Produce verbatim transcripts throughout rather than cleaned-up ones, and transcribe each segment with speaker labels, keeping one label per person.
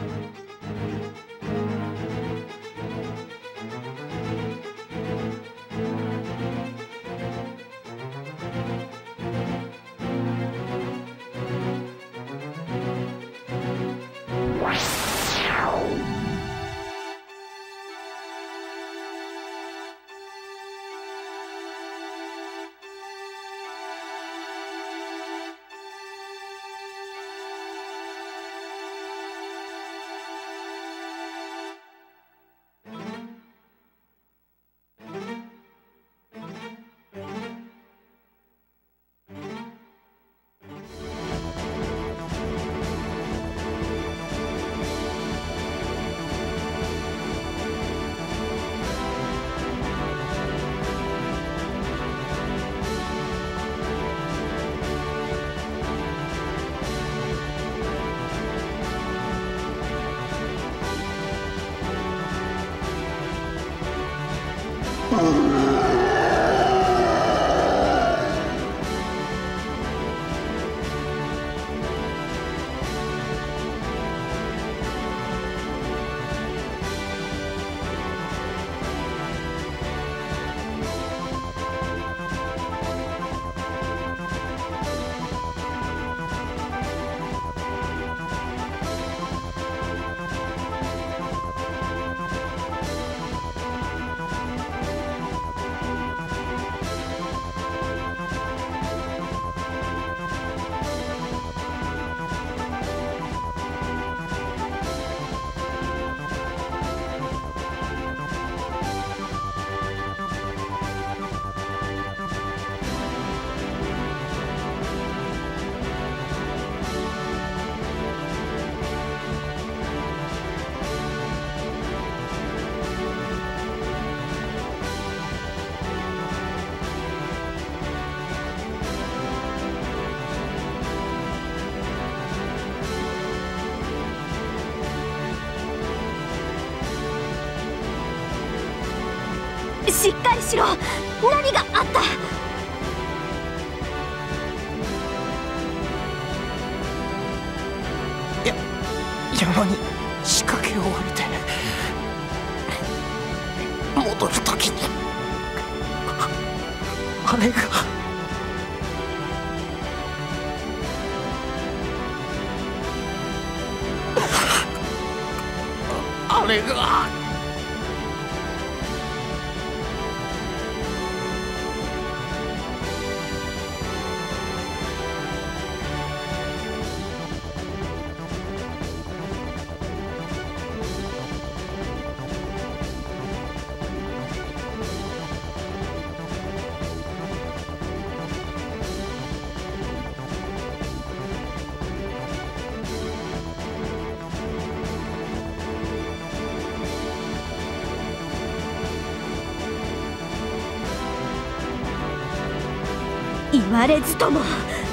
Speaker 1: しっかりしろ。何があった？
Speaker 2: や山に仕掛けを置いて戻る時にあれがあれが
Speaker 1: 言われずとも。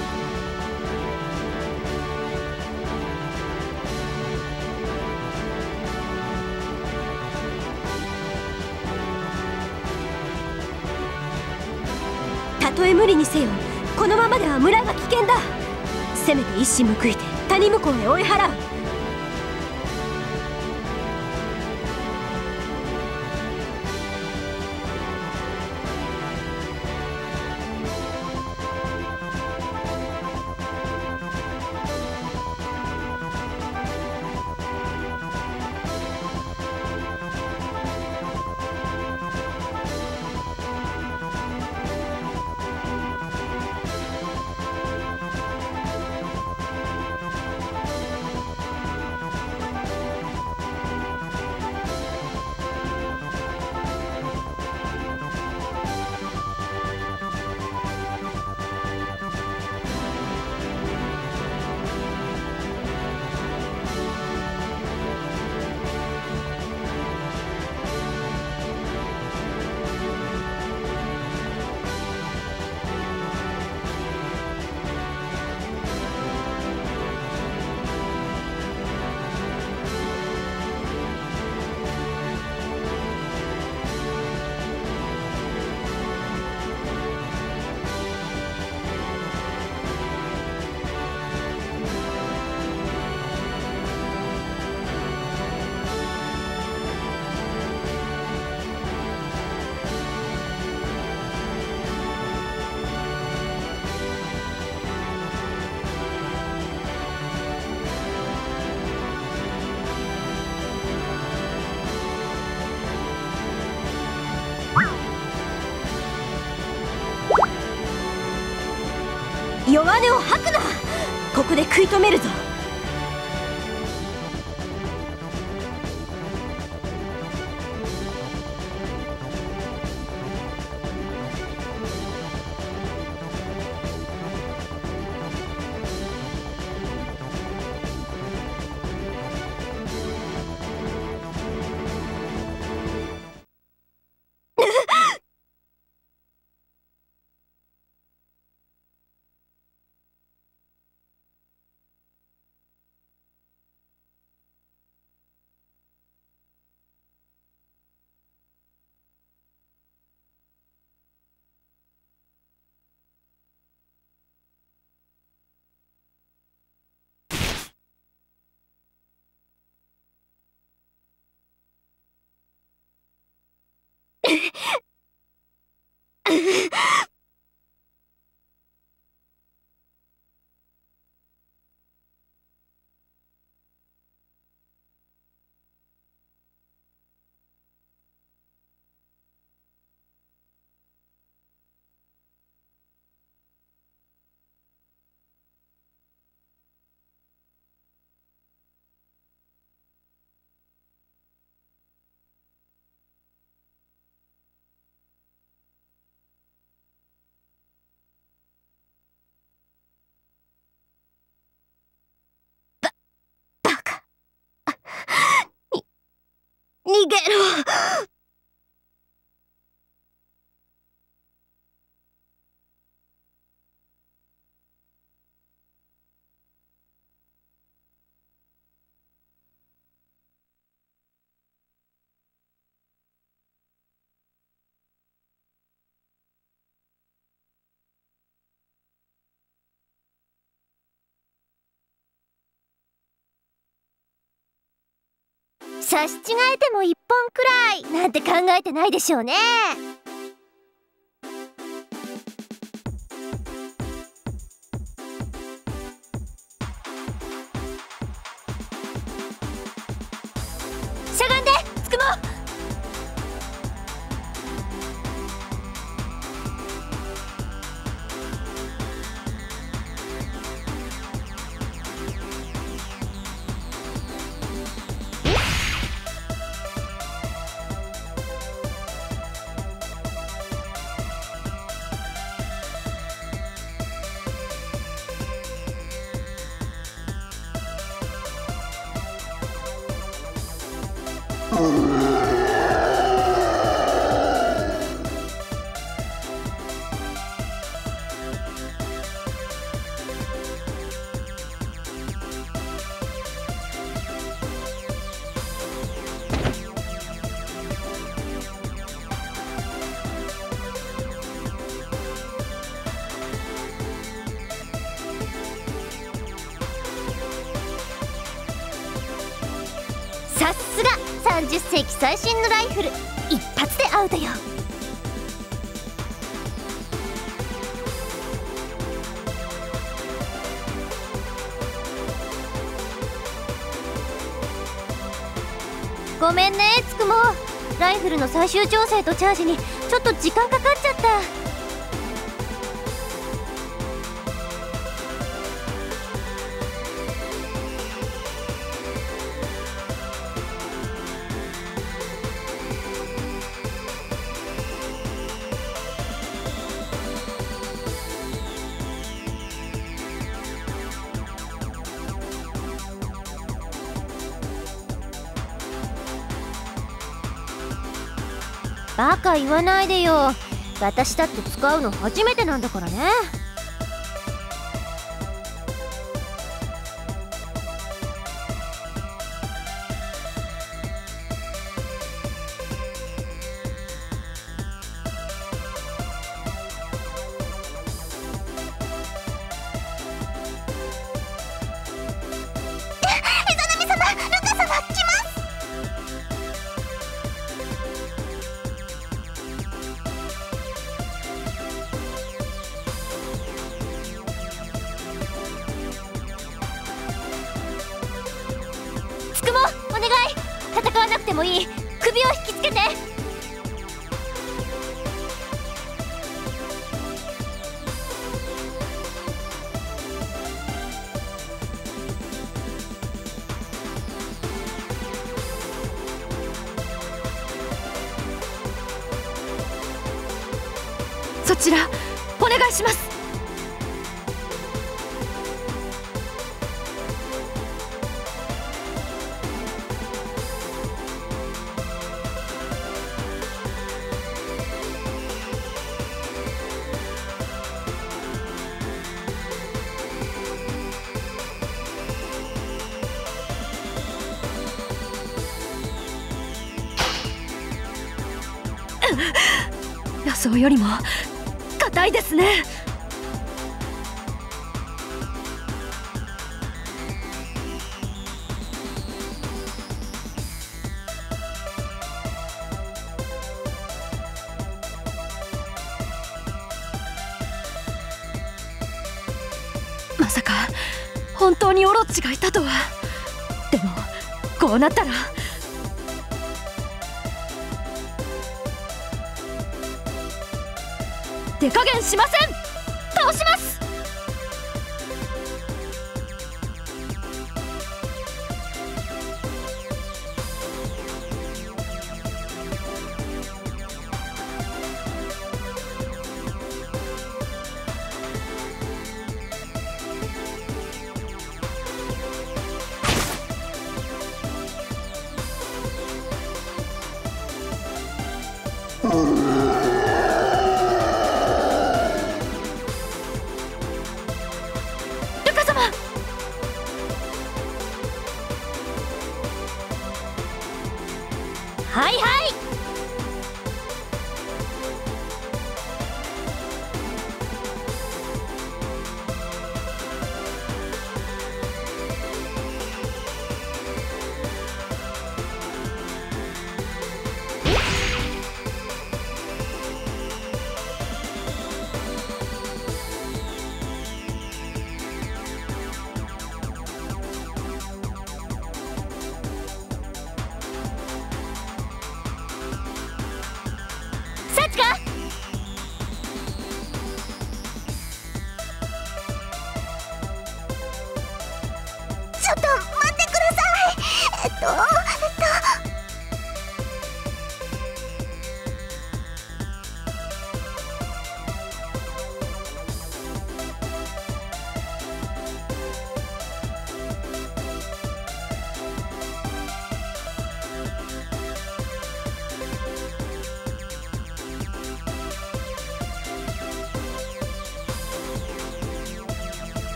Speaker 1: たとえ無理にせよ、このままでは村が危険だ。せめて一矢報いて谷向こうへ追い払う。 弱音を吐くな。ここで食い止めるぞ。逃げろ。
Speaker 3: 差し違えても一本くらいなんて考えてないでしょうね。しゃがんでつくも。さすがさんじゅっ世紀最新のライフル、一発でアウトよ。ごめんねつくも、ライフルの最終調整とチャージにちょっと時間かかっちゃった。バカ言わないでよ。私だって使うの初めてなんだからね。つくもお願い、戦わなくてもいい。首を引きつけて。
Speaker 1: ちらお願いします。予想よりも硬いですね。まさか本当にオロチがいたとは。でもこうなったら手加減しません。倒します。はいはい。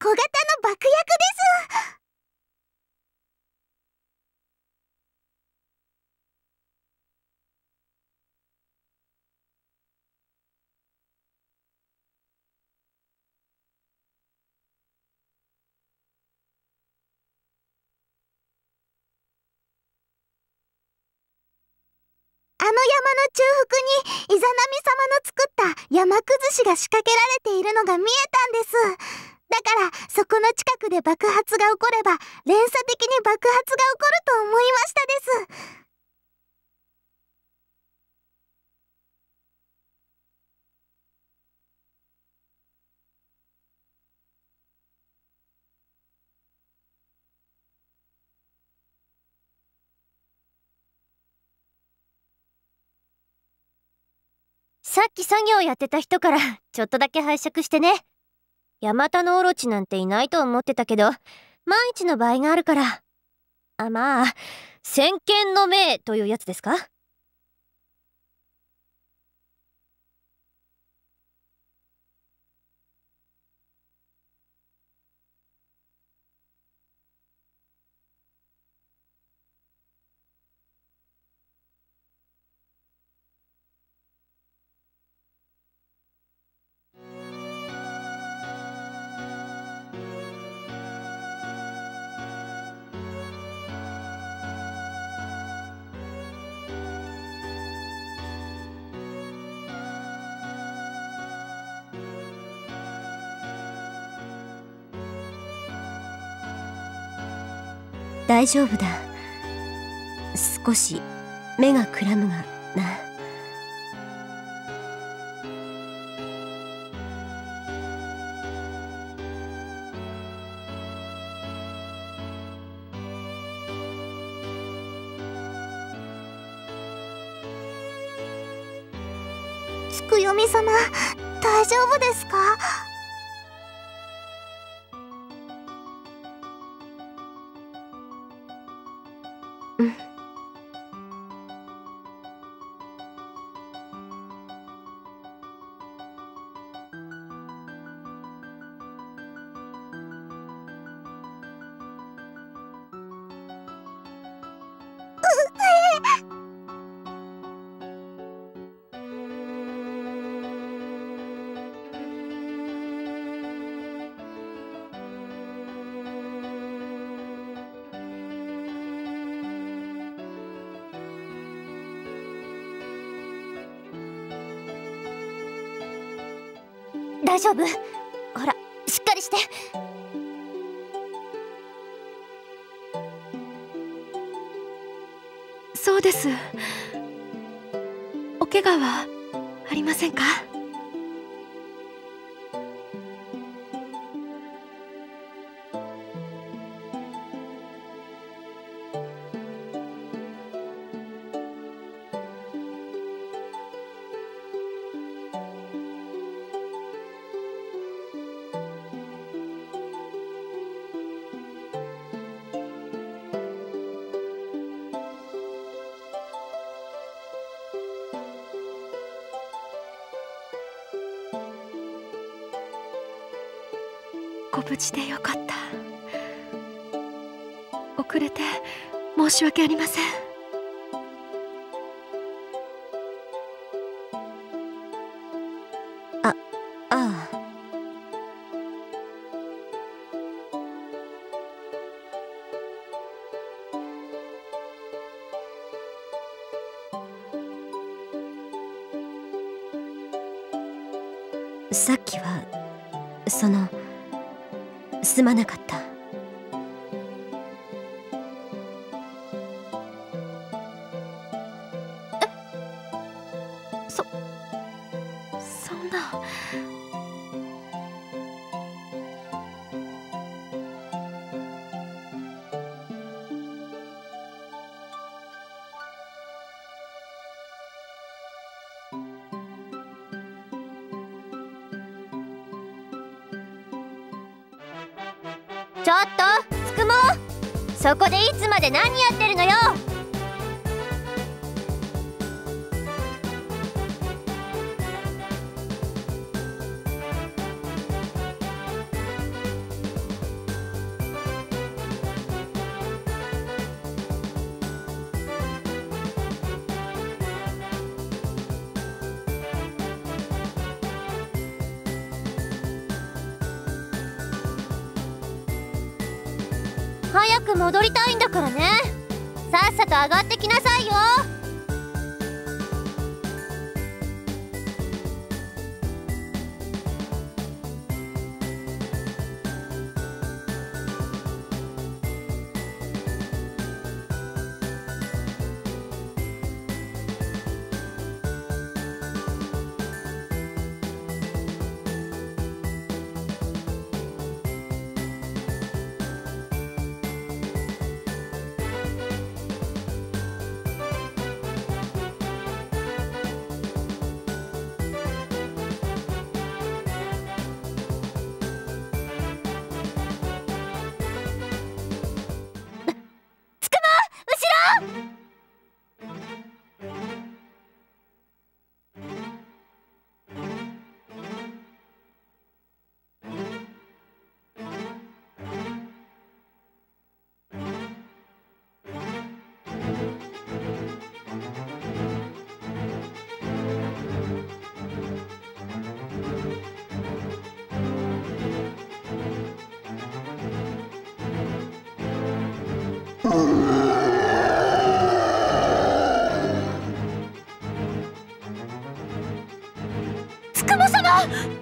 Speaker 4: 小型の爆薬です。あの山の中腹にイザナミ様の作った山崩しが仕掛けられているのが見えたんです。だからそこの近くで爆発が起これば連鎖的に爆発が起こると思いましたです。
Speaker 3: さっき作業やってた人からちょっとだけ拝借してね。ヤマタノオロチなんていないと思ってたけど、万一の場合があるから。あ、まあ先見の明というやつですか。
Speaker 1: 大丈夫だ。少し目がくらむがな。
Speaker 4: つくよみ様、大丈夫ですか？
Speaker 1: うん。
Speaker 3: 大丈夫？ほら、しっかりして。
Speaker 1: そうです。お怪我はありませんか？ご無事でよかった。遅れて申し訳ありません。あ、ああ。さっきはそのすまなかった。え、そそんな。
Speaker 3: ちょっとつくも、そこでいつまで何やってるのよ。 早く戻りたいんだからね。さっさと上がってきなさいよ。つくも様。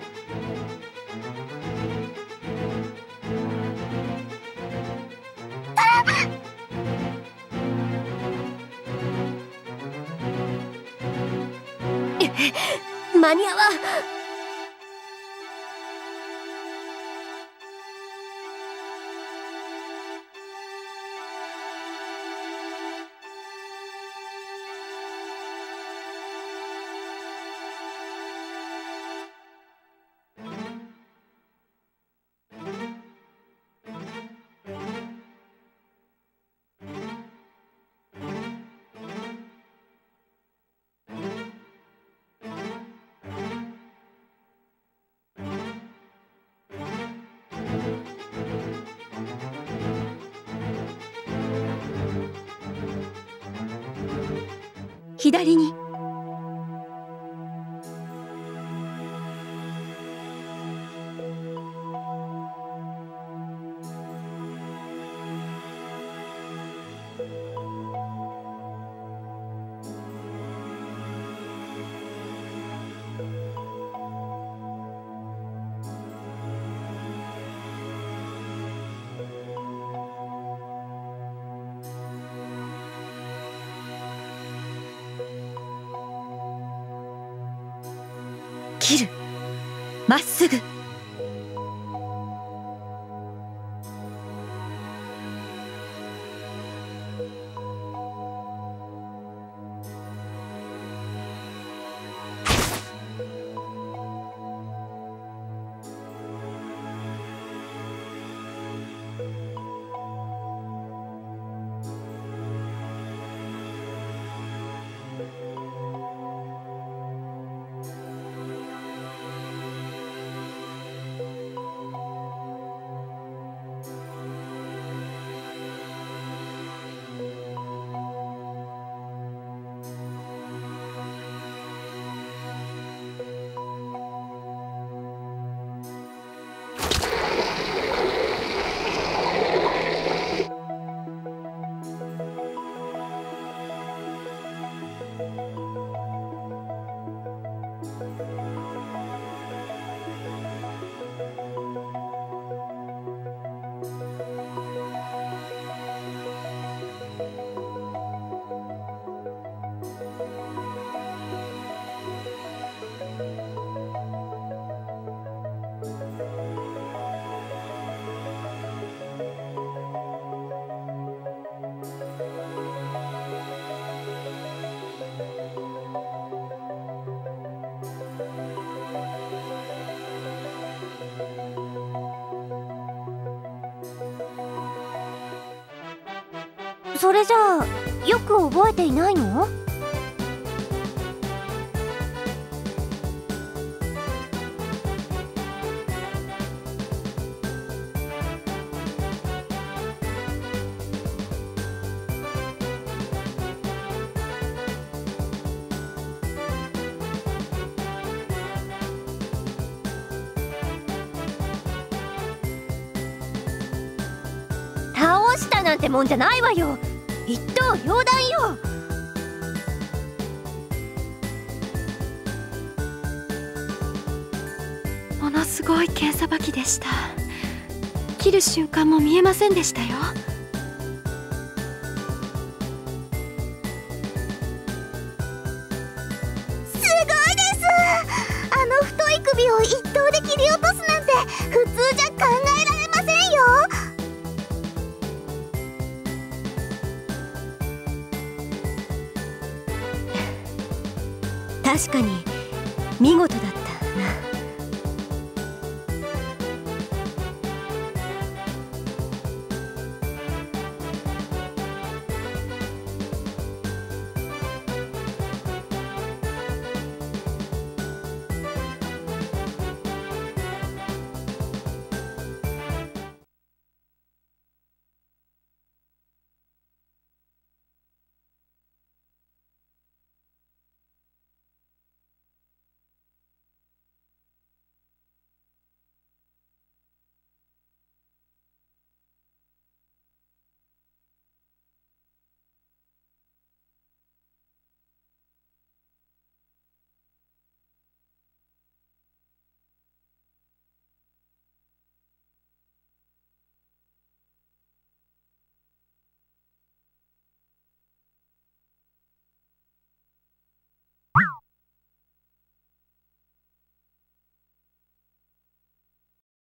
Speaker 1: 間に合わん。左に。切る。まっすぐ。それじゃあよく覚えていないの？倒
Speaker 3: したなんてもんじゃないわよ。一刀両断よ。
Speaker 1: ものすごい剣さばきでした。切る瞬間も見えませんでしたよ。
Speaker 4: すごいです。あの太い首を一刀で切り落とすなんて普通じゃ考えられませんよ。
Speaker 1: 確かに見事だったな。